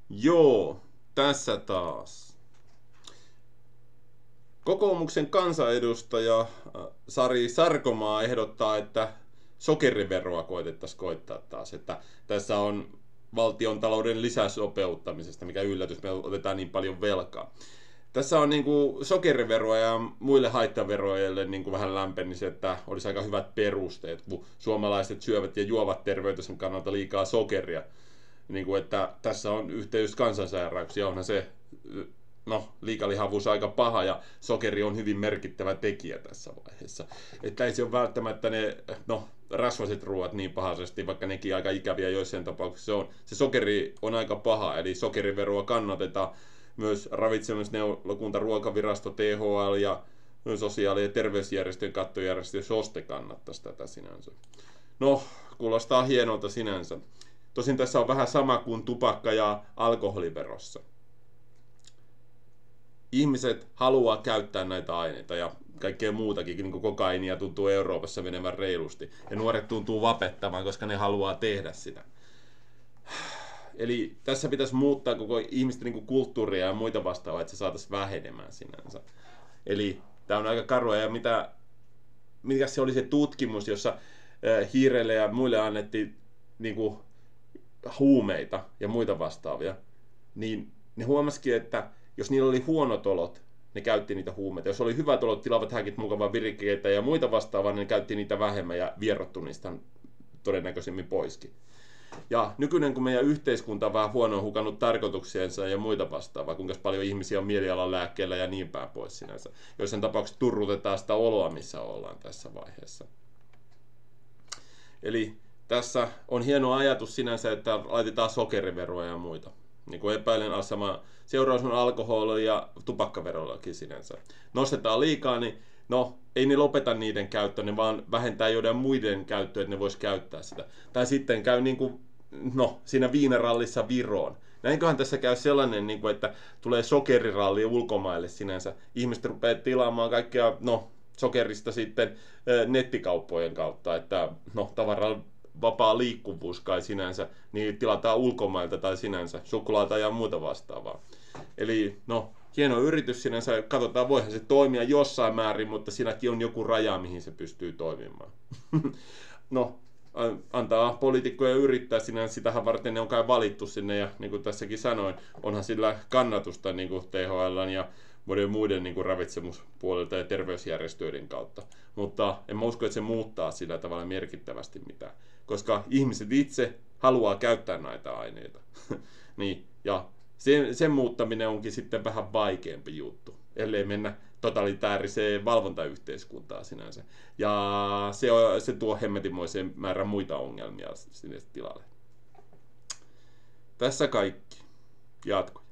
Joo, tässä taas. Kokoomuksen kansanedustaja Sari Sarkomaa ehdottaa, että sokeriveroa koitettaisiin koittaa taas. Että tässä on valtion talouden lisäsopeuttamisesta, mikä yllätys, me otetaan niin paljon velkaa. Tässä on niinku sokeriveroa ja muille haittaveroille niinku vähän lämpenisi, että olisi aika hyvät perusteet, kun suomalaiset syövät ja juovat terveytensä kannalta liikaa sokeria. Niinku, että tässä on yhteys kansansairauksiin, onhan se liikalihavuus aika paha ja sokeri on hyvin merkittävä tekijä tässä vaiheessa. Että ei se ole välttämättä ne rasvaset ruoat niin pahasti, vaikka nekin aika ikäviä joissain tapauksissa on. Se sokeri on aika paha, eli sokeriveroa kannatetaan. Myös ravitsemusneuvonta, ruokavirasto, THL ja sosiaali- ja terveysjärjestöjen kattojärjestö SOSTE kannattaisi tätä sinänsä. No, kuulostaa hienolta sinänsä. Tosin tässä on vähän sama kuin tupakka- ja alkoholiverossa. Ihmiset haluaa käyttää näitä aineita ja kaikkea muutakin, niin kuin kokainia tuntuu Euroopassa menevän reilusti. Ja nuoret tuntuu vapettamaan, koska ne haluaa tehdä sitä. Eli tässä pitäisi muuttaa koko ihmisten niin kuin kulttuuria ja muita vastaavaa, että se saataisiin vähenemään sinänsä. Eli tämä on aika karua. Ja mikä se oli se tutkimus, jossa hiireille ja muille annettiin niin kuin huumeita ja muita vastaavia, niin ne huomasikin, että jos niillä oli huonot olot, ne käytti niitä huumeita. Jos oli hyvät olot, tilavat häkit, mukavaa virikkeitä ja muita vastaavaa, niin ne käytti niitä vähemmän ja vierottu niistä todennäköisemmin poiskin. Ja nykyinen, kun meidän yhteiskunta on vähän huonoa hukannut tarkoituksiensa ja muita vastaavaa, kuinka paljon ihmisiä on mielialan lääkkeellä ja niin päin pois sinänsä. Joissain tapauksessa turrutetaan sitä oloa, missä ollaan tässä vaiheessa. Eli tässä on hieno ajatus sinänsä, että laitetaan sokeriveroa ja muita. Niin kuin epäilen asema, seuraus on alkoholi- ja tupakkaverollakin sinänsä. Nostetaan liikaa, niin ei ne lopeta niiden käyttöä, ne vaan vähentää joiden muiden käyttöä, että ne vois käyttää sitä. Tai sitten käy niin kuin, siinä viinarallissa Viroon. Näinköhän tässä käy sellainen, niin kuin, että tulee sokeriralli ulkomaille sinänsä. Ihmiset rupeaa tilaamaan kaikkea, sokerista sitten nettikauppojen kautta, että tavaran vapaa liikkuvuus kai sinänsä, niin tilataan ulkomailta tai sinänsä suklaata ja muuta vastaavaa. Eli hieno yritys sinänsä, katsotaan voihan se toimia jossain määrin, mutta siinäkin on joku raja, mihin se pystyy toimimaan. Antaa poliitikkoja yrittää sinänsä, sitähän varten ne on kai valittu sinne ja niin kuin tässäkin sanoin, onhan sillä kannatusta niin kuin THL ja muiden niin kuin ravitsemuspuolelta ja terveysjärjestöiden kautta. Mutta en mä usko, että se muuttaa sillä tavalla merkittävästi mitään, koska ihmiset itse haluaa käyttää näitä aineita. Niin, ja sen muuttaminen onkin sitten vähän vaikeampi juttu, ellei mennä totalitääriseen valvontayhteiskuntaan sinänsä. Ja se tuo hemmetimoisen määrän muita ongelmia sinne tilalle. Tässä kaikki. Jatko.